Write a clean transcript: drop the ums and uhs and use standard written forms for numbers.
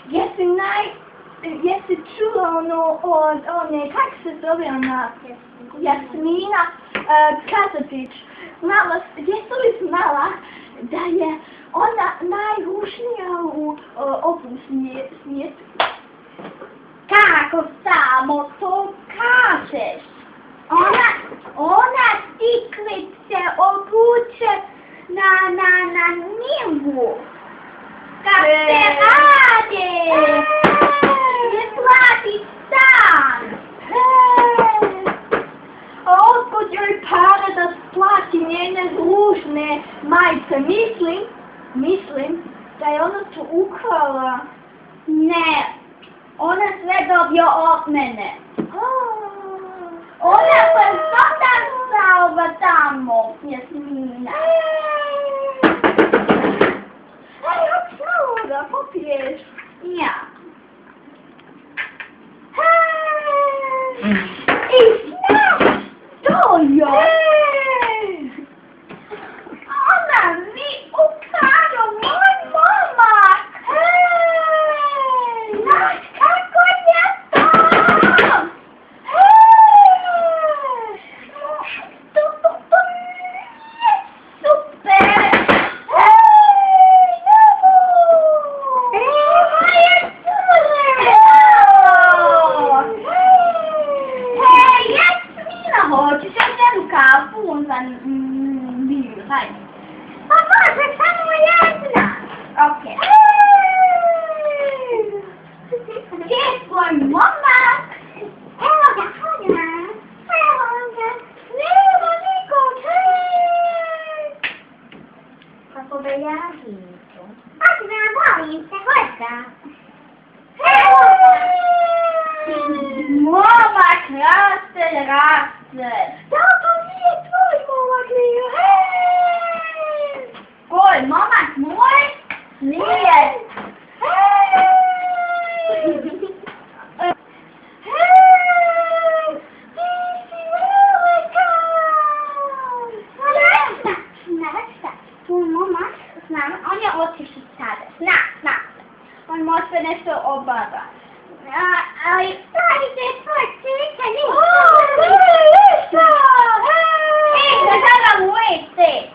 Jesi čula one, kak se zove ona, Jasmina Kazapić, jesi li znala da je ona najružnija u ovom svijetu? Kako samo to kažeš? Ona tiklice obuče na njivu. Kad se radi, ne plati stan. A otkud joj pare da splati njene ružne majice? Mislim da je ona to ukrala. Ne, ona sve dobio od mene. Ona se sada salva tamo, Jasmina. Hoć malo da popiješ. Ja. I znaš to još? Ona mi ukrala moj momak. Znaš kako je to? To nije super. Hoćeš još jednu kafu za biru, hajde. Pa može, samo jedna. Okej. Gdje je tvoj momak? Evo ga, hodima. Evo ga. Nema nikog, hej. Kako da ja vidu? Ako da volim se, hojka. Evo ga. Momak raste. Da, to nije tvoj momak, nije. Hej! Koji, momak moj? Nije. Hej! Hej! Ti si velika! Znaš, tvoj momak, znam, on je otišao sada. Zna. On može nešto obava. Ali stari se tvoj cvica, nije. Da dala u WC.